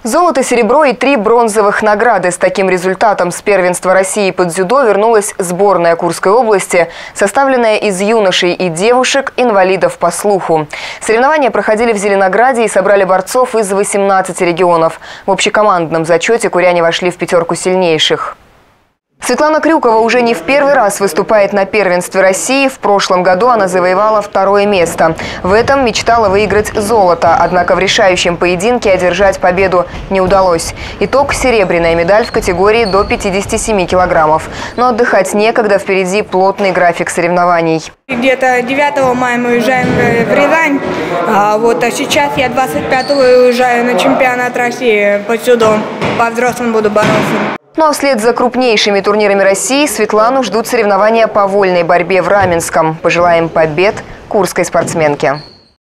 Золото, серебро и 3 бронзовых награды. С таким результатом с первенства России по дзюдо вернулась сборная Курской области, составленная из юношей и девушек, инвалидов по слуху. Соревнования проходили в Зеленограде и собрали борцов из 18 регионов. В общекомандном зачете куряне вошли в 5 сильнейших. Светлана Крюкова уже не в первый раз выступает на первенстве России. В прошлом году она завоевала 2-е место. В этом мечтала выиграть золото, однако в решающем поединке одержать победу не удалось. Итог – серебряная медаль в категории до 57 килограммов. Но отдыхать некогда, впереди плотный график соревнований. Где-то 9 мая мы уезжаем в Рязань, а сейчас я 25-го уезжаю на чемпионат России по дзюдо. По взрослым буду бороться. Ну а вслед за крупнейшими турнирами России Светлану ждут соревнования по вольной борьбе в Раменском. Пожелаем побед курской спортсменке.